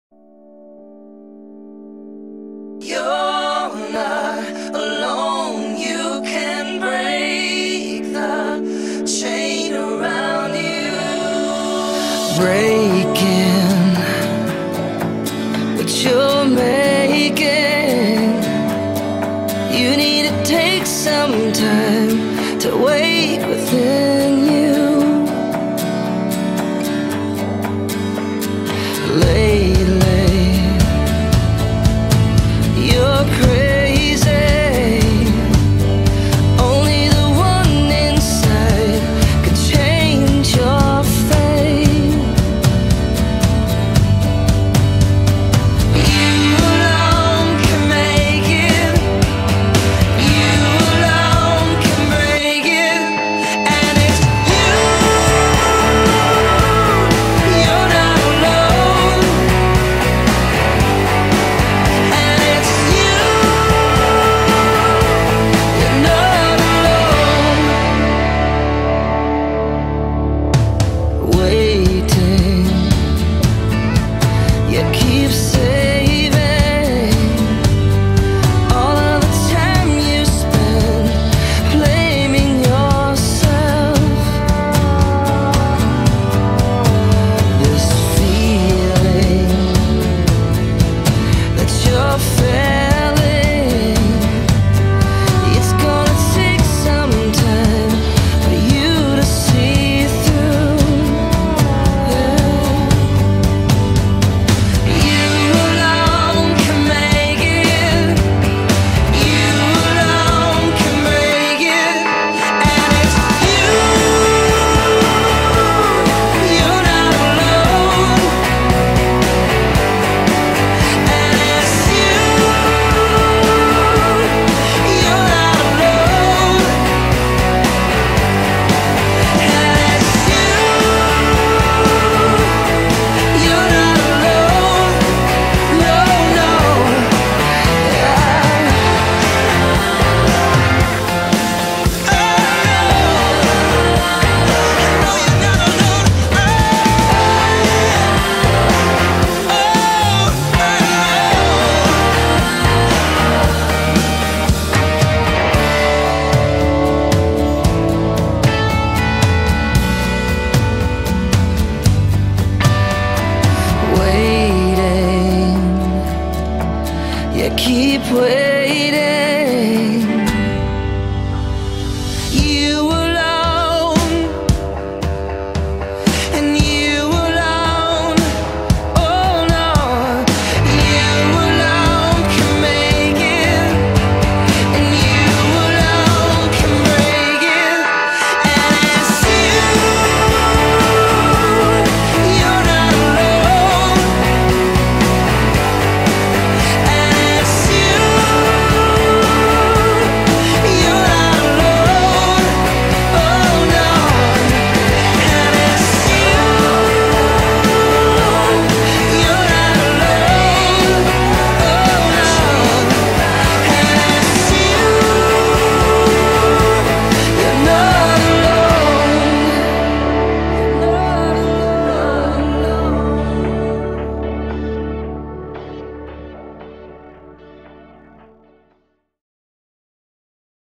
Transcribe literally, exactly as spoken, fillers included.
You're not alone, you can break the chain around you. Breaking what you're making. You need to take some time to wake within you. Lately you're crazy. Only the one inside can change your fate. You alone can make it. You alone can break it. And it's you. You're not alone. And it's you. You're not alone. Waiting, you keep saving all of the time you spend blaming yourself. This feeling that you're failing, it's gonna take some time for you to see through. You alone can make it. You alone can break it. And it's you. You're not alone. And it's you. You're not alone. And it's you. You're not alone. No, no. Waiting, you keep waiting.